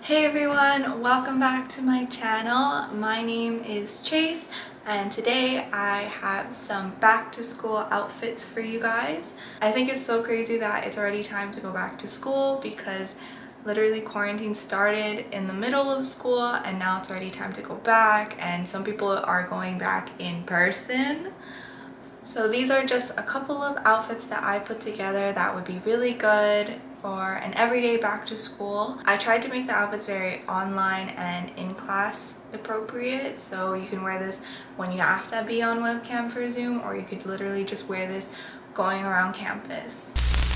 Hey everyone, welcome back to my channel. My name is Chase and today I have some back to school outfits for you guys. I think it's so crazy that it's already time to go back to school because literally quarantine started in the middle of school and now it's already time to go back, and some people are going back in person. So these are just a couple of outfits that I put together that would be really good for an everyday back to school. I tried to make the outfits very online and in-class appropriate, so you can wear this when you have to be on webcam for Zoom, or you could literally just wear this going around campus.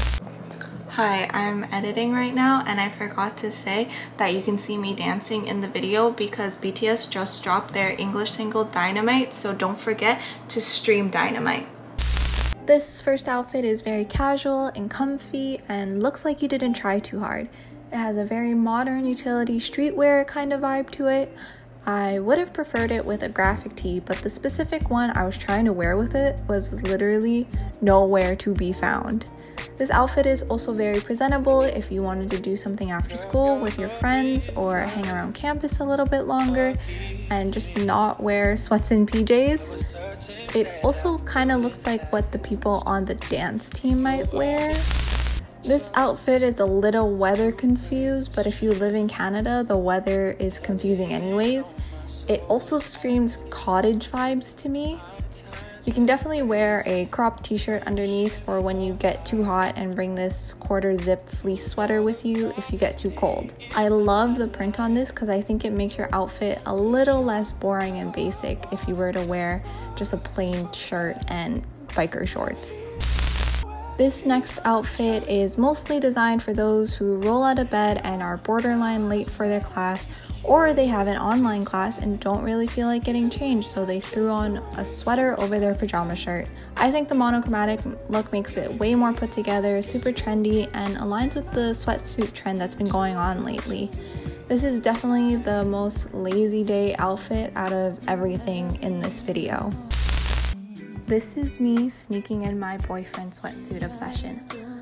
Hi, I'm editing right now and I forgot to say that you can see me dancing in the video because BTS just dropped their English single Dynamite, so don't forget to stream Dynamite. This first outfit is very casual and comfy and looks like you didn't try too hard. It has a very modern utility streetwear kind of vibe to it. I would have preferred it with a graphic tee, but the specific one I was trying to wear with it was literally nowhere to be found. This outfit is also very presentable if you wanted to do something after school with your friends or hang around campus a little bit longer and just not wear sweats and PJs. It also kind of looks like what the people on the dance team might wear. This outfit is a little weather confused, but if you live in Canada, the weather is confusing anyways. It also screams cottage vibes to me. You can definitely wear a cropped t-shirt underneath for when you get too hot, and bring this quarter zip fleece sweater with you if you get too cold. I love the print on this because I think it makes your outfit a little less boring and basic if you were to wear just a plain shirt and biker shorts. This next outfit is mostly designed for those who roll out of bed and are borderline late for their class, or they have an online class and don't really feel like getting changed, so they threw on a sweater over their pajama shirt. I think the monochromatic look makes it way more put together, super trendy, and aligns with the sweatsuit trend that's been going on lately. This is definitely the most lazy day outfit out of everything in this video. This is me sneaking in my boyfriend's sweatsuit obsession.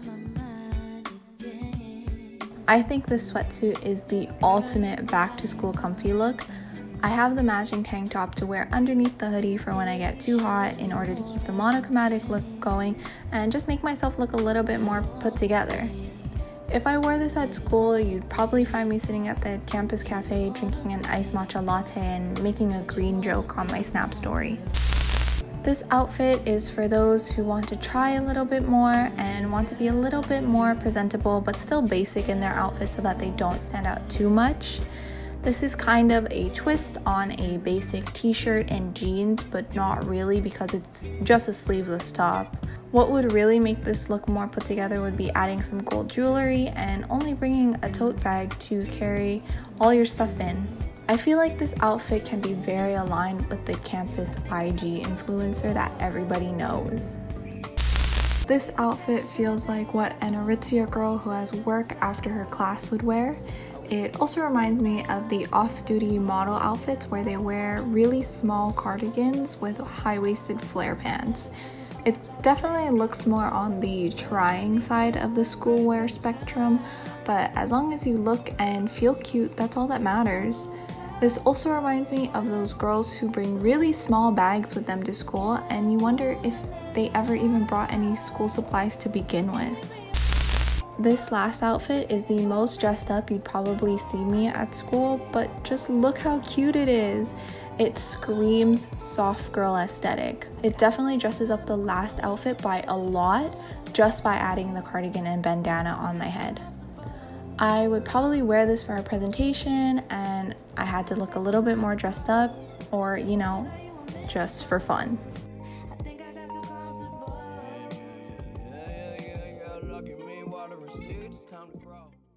I think this sweatsuit is the ultimate back to school comfy look. I have the matching tank top to wear underneath the hoodie for when I get too hot in order to keep the monochromatic look going and just make myself look a little bit more put together. If I wore this at school, you'd probably find me sitting at the campus cafe drinking an iced matcha latte and making a green joke on my Snap story. This outfit is for those who want to try a little bit more and want to be a little bit more presentable but still basic in their outfit so that they don't stand out too much. This is kind of a twist on a basic t-shirt and jeans, but not really because it's just a sleeveless top. What would really make this look more put together would be adding some gold jewelry and only bringing a tote bag to carry all your stuff in. I feel like this outfit can be very aligned with the campus IG influencer that everybody knows. This outfit feels like what an Aritzia girl who has work after her class would wear. It also reminds me of the off-duty model outfits where they wear really small cardigans with high-waisted flare pants. It definitely looks more on the trying side of the school wear spectrum, but as long as you look and feel cute, that's all that matters. This also reminds me of those girls who bring really small bags with them to school and you wonder if they ever even brought any school supplies to begin with. This last outfit is the most dressed up you'd probably see me at school, but just look how cute it is. It screams soft girl aesthetic. It definitely dresses up the last outfit by a lot just by adding the cardigan and bandana on my head. I would probably wear this for a presentation and I had to look a little bit more dressed up, or just for fun.